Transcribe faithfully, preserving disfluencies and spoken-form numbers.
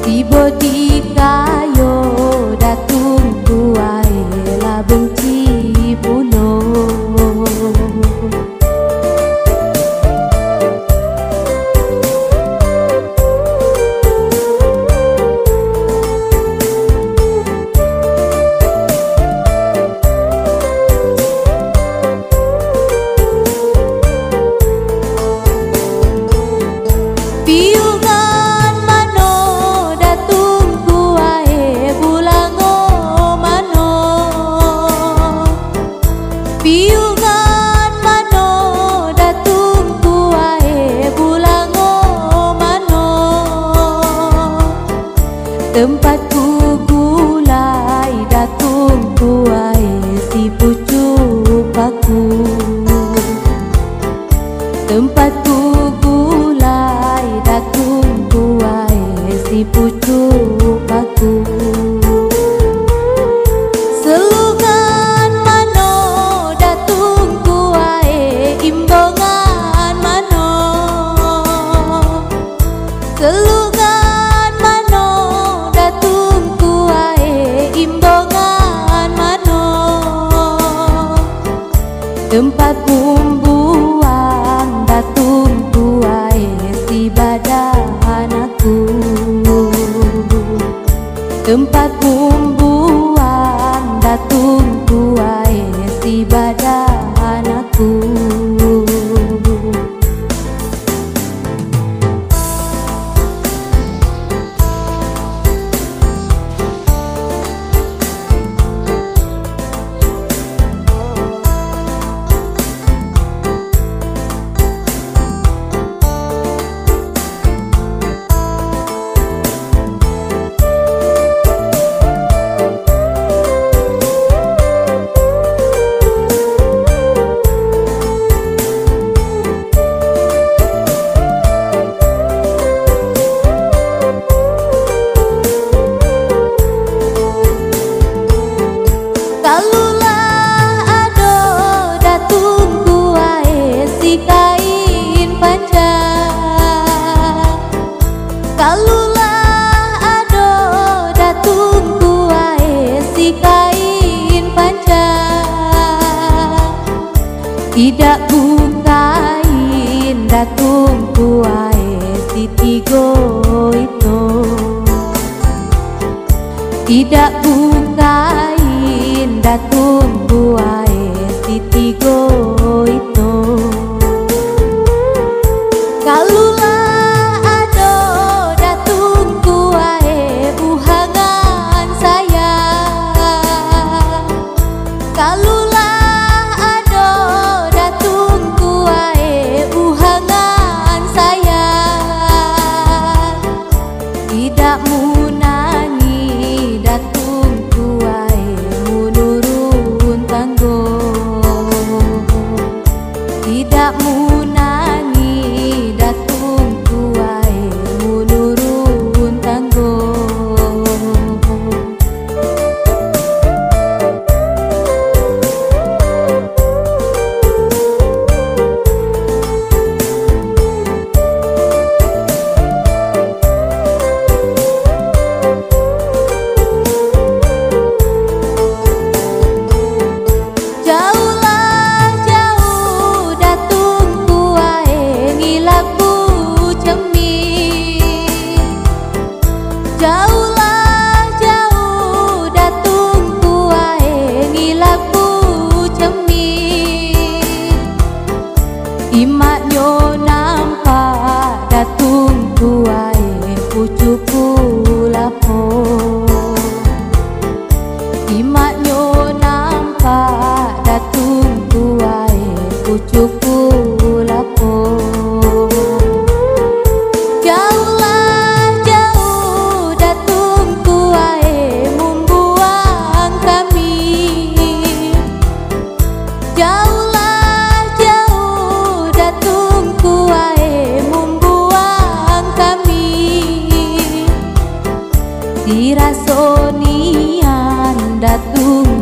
tiba di kayo datung kuai la benci bunuh. Piungan mano datung kuai bulango mano. Piungan mano datung kuai bulango mano. Tempatku gulai datung kuai si pucuk aku. Tempatku gulai datung kuai si pucuk aku. Selungan mano datung kuai imbongan mano. Selungan mano datung kuai imbongan mano. Tempat bumbuan datung kuai si badan aku. Tempat bumbuan datung kuai si badan aku. Kalulah ado datung kuai si kain panjang. Kalulah ado datung kuai si kain panjang. Tidak bukain datung kuai si tigo itu. Tidak bukain datung kuai si tigo itu. Kalulah ado datung kuai buhangan saya. Kalulah ado datung kuai buhangan saya. Tidak munangi datung kuai menurun tanggo. Tidak munangi datung kuai menurun tanggo. Jauhlah jauh datung kuai ngilak bu cemil. Jauhlah jauh datung kuai ngilak bu cemil. Imaknyo nampak datung kuai pucukku lapo. Imaknyo nampak datung kuai pucukku lapo. Jauhlah jauh datung kuai membuang kami. Jauhlah jauh datung kuai membuang kami. Dirasonian datung